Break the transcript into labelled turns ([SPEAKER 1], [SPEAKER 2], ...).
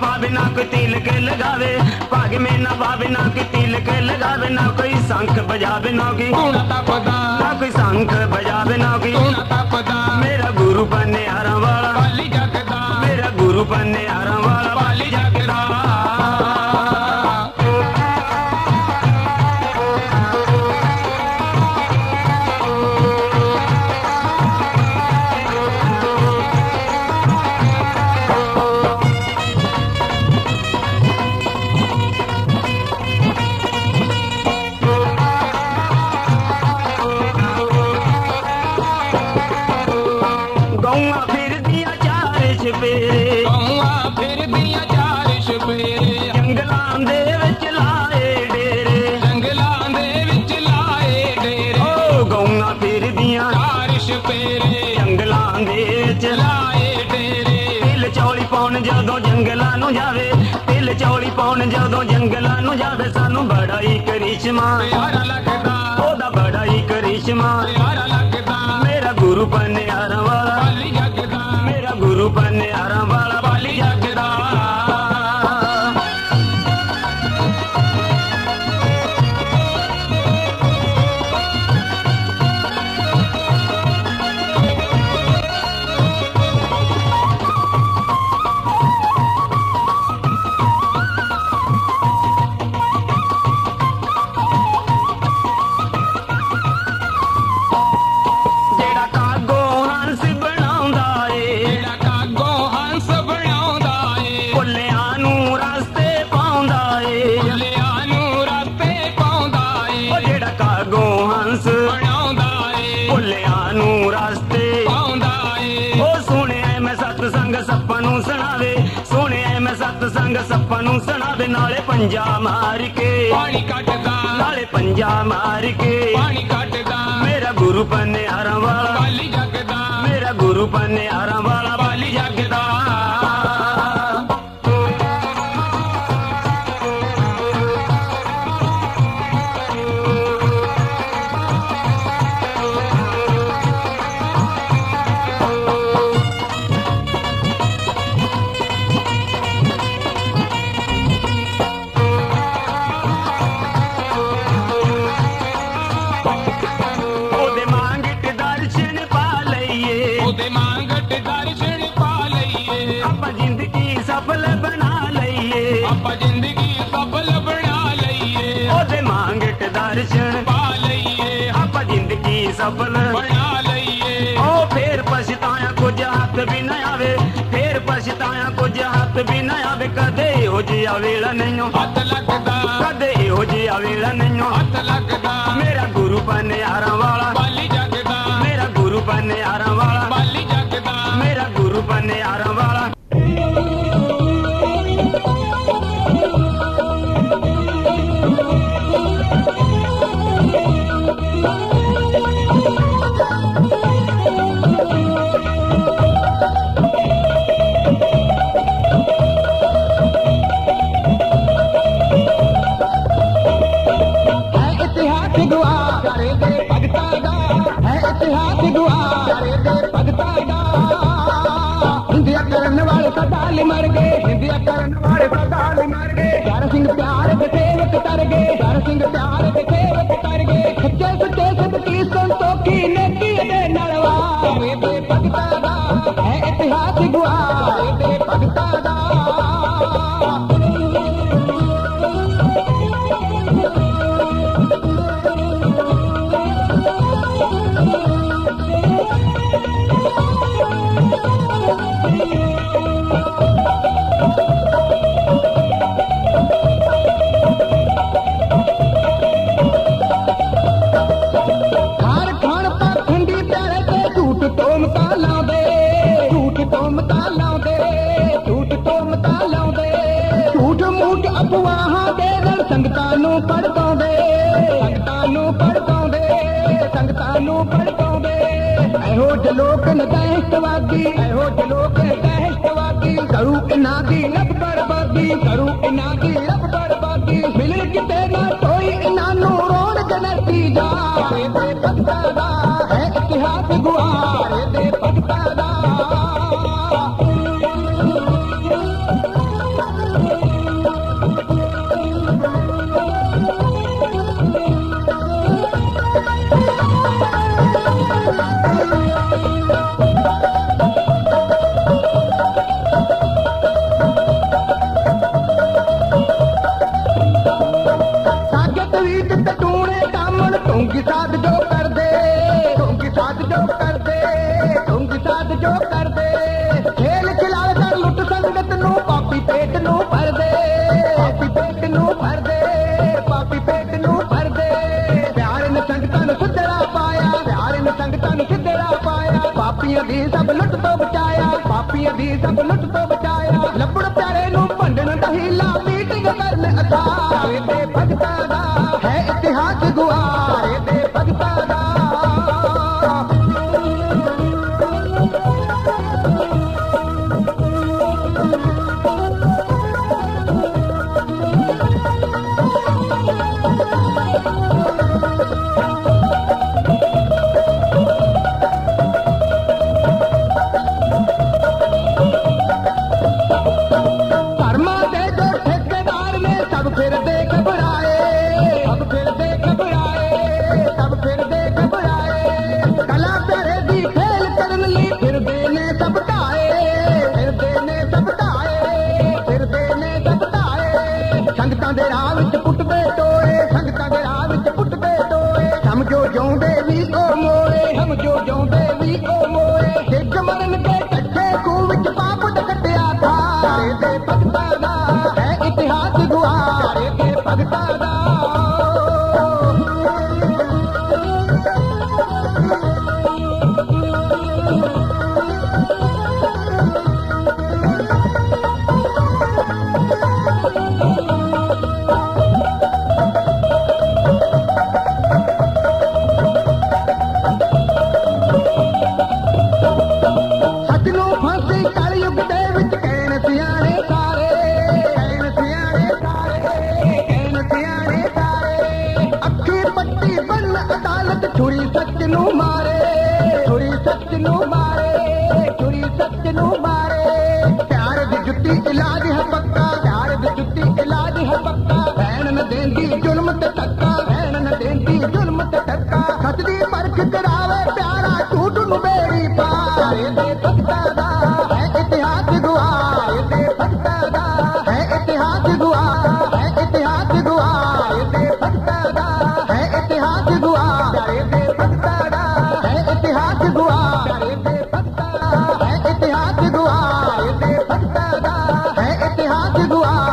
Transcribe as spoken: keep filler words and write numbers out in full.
[SPEAKER 1] पावे ना कोई तिलक लगावे, भाग में ना पावे ना कोई तिलक लगावे, ना कोई शंख बजावे ना कोई ना कोई शंख बजावे ना कोई। मेरा गुरु बने हरा वाला बाली जगदा, मेरा गुरु बने हरा वाला बाली जगदा। ਜਦੋਂ ਜੰਗਲਾਂ ਨੂੰ ਜਾਵੇ, ਤਿਲ ਚੌਲੀ ਪਾਉਣ ਜਦੋਂ ਜੰਗਲਾਂ ਨੂੰ ਜਾਵੇ, ਸਾਨੂੰ ਬੜਾ ਹੀ ਕਰਿਸ਼ਮਾ ਪਿਆਰਾ ਲੱਗਦਾ, ਉਹਦਾ ਬੜਾ ਹੀ ਕਰਿਸ਼ਮਾ ਪਿਆਰਾ ਲੱਗਦਾ। ਮੇਰਾ ਗੁਰੂ ਪਨਿਆਰਾਂ ਵਾਲਾ ਬਾਲੀ ਜਗਦਾ, ਮੇਰਾ ਗੁਰੂ ਪਨਿਆਰਾਂ ਵਾਲਾ ਬਾਲੀ ਜਗਦਾ। ਸੰਗ ਸੱਪਾਂ ਨੂੰ ਸੁਣਾਵੇ, ਨਾਲੇ ਪੰਜਾ ਮਾਰ ਕੇ ਪਾਣੀ ਕੱਢਦਾ, ਨਾਲੇ ਪੰਜਾ ਮਾਰ ਕੇ ਪਾਣੀ ਕੱਢਦਾ। ਮੇਰਾ ਗੁਰੂ ਪਨਿਆਰਾਂ ਵਾਲਾ ਬਾਲੀ ਜਗਦਾ, ਮੇਰਾ ਗੁਰੂ ਪਨਿਆਰਾਂ ਵਾਲਾ ਬਾਲੀ ਜਗਦਾ। सफल बना लईए ओ फिर पछताया कुछ हाथ भी न आवे, फिर पछताया कुछ हाथ भी न आवे। कदे हो जिया वेला नहीं हथ लगदा, कदे हो जिया वेला नहीं हथ लगदा। मेरा गुरु पनियारां वाला बाली जगदा, मेरा गुरु पनियारां वाला बाली जगदा, मेरा गुरु पनियारां वाला। मर गए हिंदिया करन वाले सरदार मर गए, प्यार सिंह प्यार के सेवक तर गए, प्यार सिंह प्यार के सेवक तर गए। सच्चे सच्चे सच्ची संतोखी नेकी दे नलवार दे भगता दा है इतिहास गुआर दे भगता दा। संगतां नूं पढ़ाउंदे, संगतां नूं पढ़ाउंदे, संगतां नूं पढ़ाउंदे। एहो जे लोक न दहशतवादी, एहो जे लोक न दहशतवादी, करू इन्हां दी लब बर्बादी, करू इन्हां दी लब बर्बादी। मिलन किते ना कोई इन्हां नूं रोण जनती जाए दे भगता दा है इतिहास गुआर दे भगता दा। मीटिंग करने असारे ते भगता दा है इतिहास गुआरे ते भगता दा संगतां दे राह विच पुटदे टोए संगतां दे राह विच पुटदे टोए समझो जोंदे वी ओ मोए समझो जोंदे वी ओ मोए सिख मरन के कट्ठे खूह विच पाप दा कट्टिया था ते भगता दा है इतिहास गुआरे ते भगता दा छुरी सच नू मारे छुरी सच नू मारे छुरी सच नू मारे प्यार दी जुत्ती इलाज है पक्का प्यार दी जुत्ती इलाज है पक्का भैन न देंदी जुल्म ते धक्का भैन न देंदी जुल्म ते धक्का सच दी परख करावे प्यारा झूठ नू बेड़ी पारे ते भगता दा है इतिहास गुआरे ते भगता दा है इतिहास गुआरे है इतिहास गुआरे ते भगता दा है इतिहास गुआरे ते भगता दा है इतिहास गुआरे ते भगता है इतिहास गुआरे ते भगता दा है इतिहास गुआरे